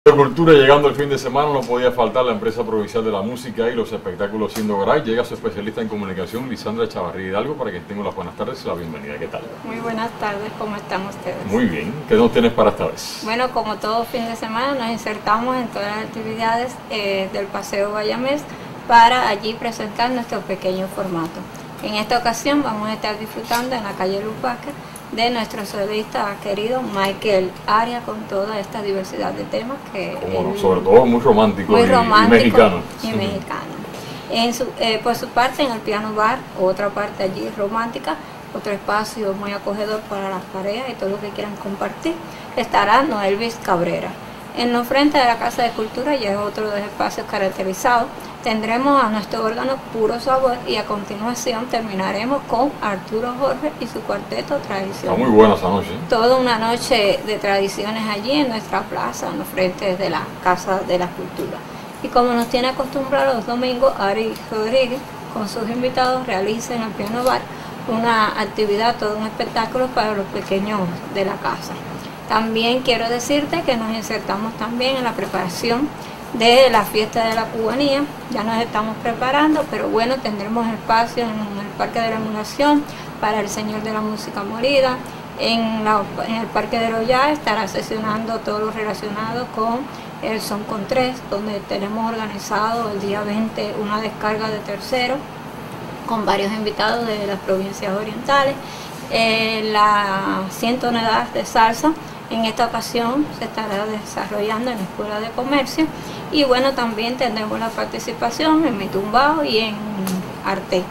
De Cultura, llegando el fin de semana, no podía faltar la empresa provincial de la música y los espectáculos Siendo Garay. Llega su especialista en comunicación, Lisandra Chavarría Hidalgo, para quien tenga las buenas tardes y la bienvenida. ¿Qué tal? Muy buenas tardes, ¿cómo están ustedes? Muy bien. ¿Qué nos tienes para esta vez? Bueno, como todo fin de semana, nos insertamos en todas las actividades del Paseo Bayamés para allí presentar nuestro pequeño formato. En esta ocasión vamos a estar disfrutando en la calle Lupaca de nuestro solista querido Michael Arias, con toda esta diversidad de temas que sobre todo muy romántico, y mexicano. Por su parte, en el piano bar, otra parte allí romántica, otro espacio muy acogedor para las parejas y todo lo que quieran compartir, estará Noelvis Cabrera. En los frentes de la Casa de Cultura, ya es otro de los espacios caracterizados, tendremos a nuestro órgano Puro Sabor y a continuación terminaremos con Arturo Jorge y su cuarteto Tradición. Está muy buena esa noche. Toda una noche de tradiciones allí en nuestra plaza, en los frentes de la Casa de la Cultura. Y como nos tiene acostumbrados los domingos, Ari Rodríguez con sus invitados realiza en el piano bar una actividad, todo un espectáculo para los pequeños de la casa. También quiero decirte que nos insertamos también en la preparación de la fiesta de la cubanía. Ya nos estamos preparando, pero bueno, tendremos espacio en el Parque de la Emulación para el Señor de la Música Morida. En el Parque de Loya estará sesionando todo lo relacionado con el Son con Tres, donde tenemos organizado el día 20 una descarga de terceros con varios invitados de las provincias orientales. La 100 toneladas de salsa en esta ocasión se estará desarrollando en la Escuela de Comercio, y bueno, también tendremos la participación en Mi Tumbao y en Arte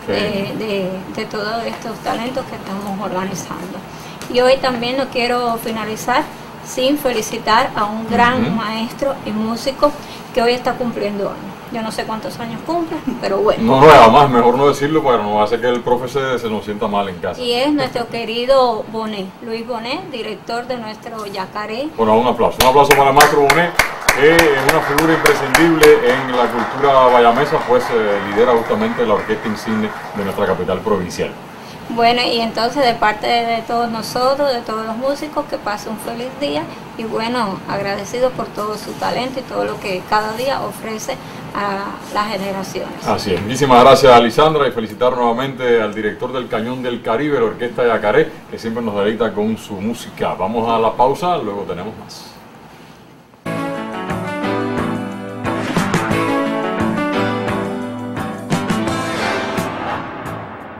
de todos estos talentos que estamos organizando. Y hoy también no quiero finalizar sin felicitar a un gran maestro y músico que hoy está cumpliendo años. Yo no sé cuántos años cumple, pero bueno. No, además, mejor no decirlo para no hacer que el profe se nos sienta mal en casa. Y es nuestro querido Bonet, Luis Bonet, director de nuestro Yacaré. Bueno, un aplauso para el maestro Bonet, que es una figura imprescindible en la cultura bayamesa, pues lidera justamente la orquesta insigne de nuestra capital provincial. Bueno, y entonces de parte de todos nosotros, de todos los músicos, que pase un feliz día y bueno, agradecido por todo su talento y todo lo que cada día ofrece a las generaciones. Así es, muchísimas gracias a Lisandra y felicitar nuevamente al director del Cañón del Caribe, la orquesta Yacaré, que siempre nos deleita con su música. Vamos a la pausa, luego tenemos más.